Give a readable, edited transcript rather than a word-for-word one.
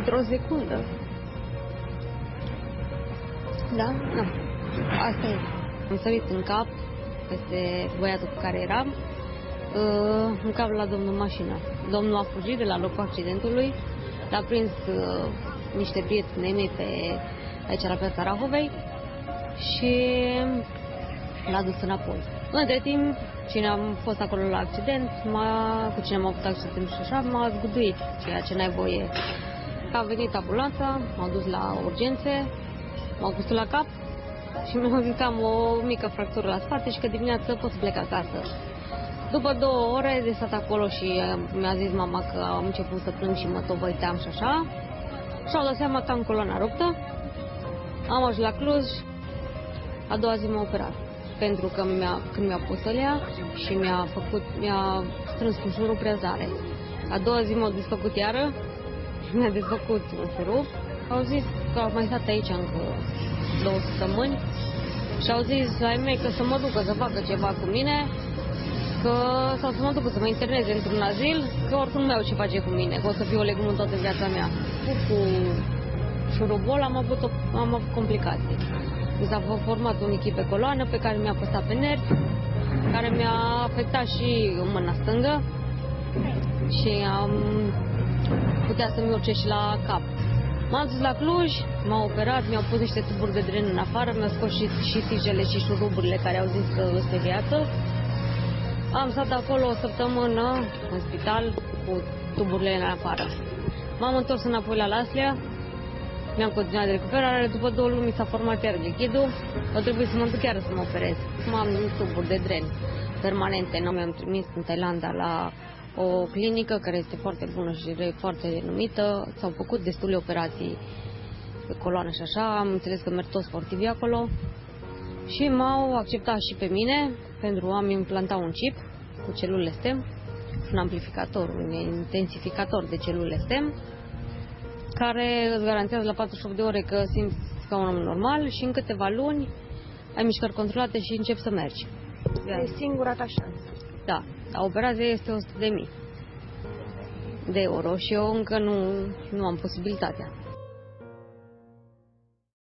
într-o secundă. Da? Nu. Asta e. Am sărit în cap peste băiatul cu care eram, în cap la domnul mașină. Domnul a fugit de la locul accidentului, l-a prins niște prieteni mei aici la piața Rahovei și l-a dus înapoi. Între timp, cine a fost acolo la accident, cu cine m-a avut accident și așa, m-a zguduit, ceea ce n-ai voie. A venit ambulanța, m-au dus la urgențe, m-au pus la cap și mi-au zis că am o mică fractură la spate și că dimineața pot să plec acasă. După 2 ore de stat acolo și mi-a zis mama că am început să plâng și mă tovăiteam și așa, și-au dat seama că am coloana ruptă. Am ajuns la Cluj, a doua zi m-a operat, pentru că când mi-a pus alea și mi-a strâns cu șurub prea tare. A doua zi m-au desfăcut iară, mi-a desfăcut un șurub. Au zis că au mai stat aici încă 2 săptămâni și au zis ai mei că să mă ducă să facă ceva cu mine, sau să mă ducă să mă interneze într-un azil, că oricum nu mai au ce face cu mine, că o să fiu o legumă în toată viața mea. Cu șurubul am avut complicații. Mi s-a format un chip pe coloană pe care mi-a apăsat pe nervi, care mi-a afectat și mâna stângă și am putea să-mi urce și la cap. M-am dus la Cluj, m-au operat, mi-au pus niște tuburi de dren în afară, mi-au scos și tigele și șuruburile care au zis că este viață. Am stat acolo o săptămână în spital cu tuburile în afară. M-am întors înapoi la Laslea, mi-am continuat de recuperare, după 2 luni mi s-a format iar lichidul, a trebuit să mă duc chiar să mă operez. M-am tuburi de dren permanente, mi-am trimis în Thailanda la o clinică care este foarte bună și foarte renumită. S-au făcut destule operații pe coloană și așa, am înțeles că merg toți sportivi acolo și m-au acceptat și pe mine pentru a-mi implanta un chip cu celule STEM, un amplificator, un intensificator de celule STEM, care îți garantează la 48 de ore că simți ca un om normal și în câteva luni ai mișcări controlate și începi să mergi. E singura ta șansă. Da, la operație este 100.000 de euro și eu încă nu am posibilitatea.